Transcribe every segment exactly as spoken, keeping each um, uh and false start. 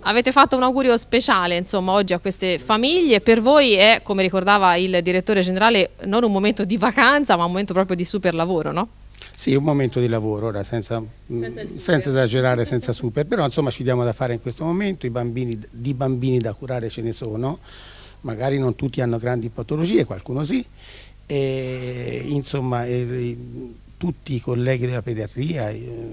avete fatto un augurio speciale insomma oggi a queste famiglie. Per voi è, come ricordava il direttore generale, non un momento di vacanza ma un momento proprio di super lavoro, no? Sì, un momento di lavoro, ora senza, senza, senza esagerare, senza super, però insomma ci diamo da fare in questo momento, i bambini, di bambini da curare ce ne sono, magari non tutti hanno grandi patologie, qualcuno sì, e, insomma e, tutti i colleghi della pediatria,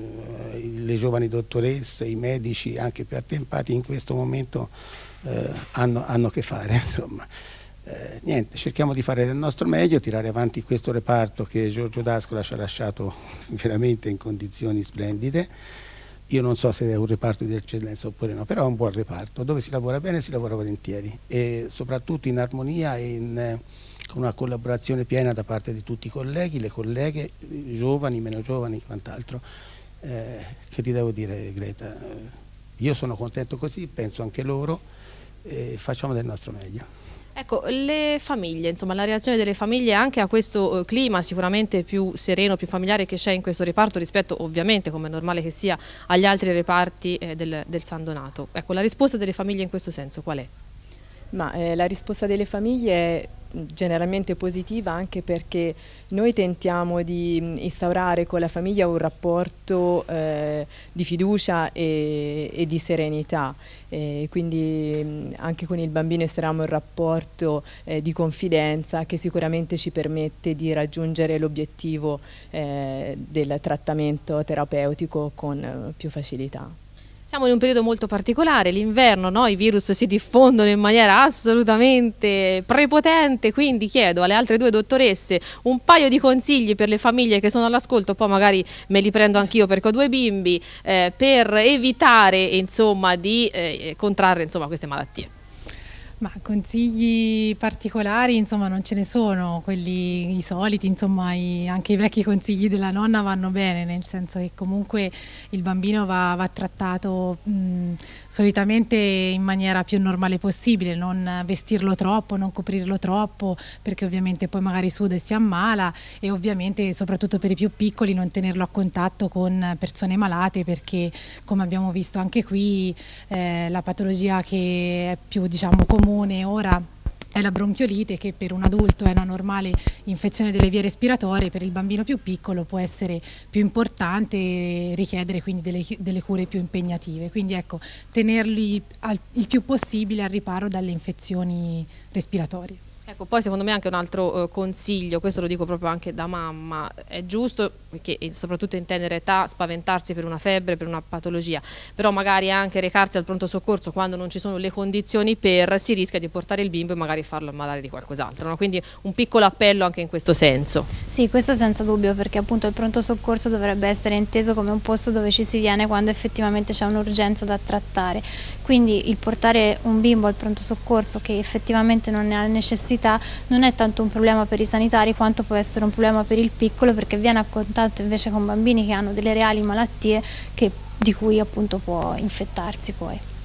eh, le giovani dottoresse, i medici anche più attempati in questo momento eh, hanno, hanno che fare, insomma. Eh, niente, cerchiamo di fare del nostro meglio, tirare avanti questo reparto che Giorgio D'Ascola ci ha lasciato veramente in condizioni splendide. Io non so se è un reparto di eccellenza oppure no, però è un buon reparto, dove si lavora bene e si lavora volentieri e soprattutto in armonia e in, con una collaborazione piena da parte di tutti i colleghi, le colleghe, giovani, meno giovani, quant'altro. Eh, che ti devo dire, Greta? Io sono contento così, penso anche loro, e facciamo del nostro meglio. Ecco, le famiglie, insomma la reazione delle famiglie anche a questo eh, clima sicuramente più sereno, più familiare che c'è in questo reparto rispetto ovviamente, come è normale che sia, agli altri reparti eh, del, del San Donato. Ecco, la risposta delle famiglie in questo senso qual è? Ma eh, la risposta delle famiglie è generalmente positiva, anche perché noi tentiamo di instaurare con la famiglia un rapporto eh, di fiducia e, e di serenità, e quindi anche con il bambino instauriamo un rapporto eh, di confidenza che sicuramente ci permette di raggiungere l'obiettivo eh, del trattamento terapeutico con eh, più facilità. Siamo in un periodo molto particolare, l'inverno, no? I virus si diffondono in maniera assolutamente prepotente, quindi chiedo alle altre due dottoresse un paio di consigli per le famiglie che sono all'ascolto, poi magari me li prendo anch'io perché ho due bimbi, eh, per evitare insomma, di eh, contrarre insomma, queste malattie. Ma consigli particolari insomma non ce ne sono, quelli i soliti, insomma i, anche i vecchi consigli della nonna vanno bene, nel senso che comunque il bambino va, va trattato mh, solitamente in maniera più normale possibile, non vestirlo troppo, non coprirlo troppo, perché ovviamente poi magari suda e si ammala, e ovviamente soprattutto per i più piccoli non tenerlo a contatto con persone malate, perché come abbiamo visto anche qui eh, la patologia che è più diciamo comune ora è la bronchiolite, che per un adulto è una normale infezione delle vie respiratorie, per il bambino più piccolo può essere più importante e richiedere quindi delle, delle cure più impegnative. Quindi ecco, tenerli al, il più possibile al riparo dalle infezioni respiratorie. Ecco, poi secondo me anche un altro eh, consiglio, questo lo dico proprio anche da mamma, è giusto, perché soprattutto in tenera età, spaventarsi per una febbre, per una patologia, però magari anche recarsi al pronto soccorso quando non ci sono le condizioni per, si rischia di portare il bimbo e magari farlo ammalare di qualcos'altro, no? Quindi un piccolo appello anche in questo senso. Sì, questo senza dubbio, perché appunto il pronto soccorso dovrebbe essere inteso come un posto dove ci si viene quando effettivamente c'è un'urgenza da trattare, quindi il portare un bimbo al pronto soccorso che effettivamente non ne ha necessità non è tanto un problema per i sanitari quanto può essere un problema per il piccolo, perché viene a contatto invece con bambini che hanno delle reali malattie che, di cui appunto può infettarsi poi.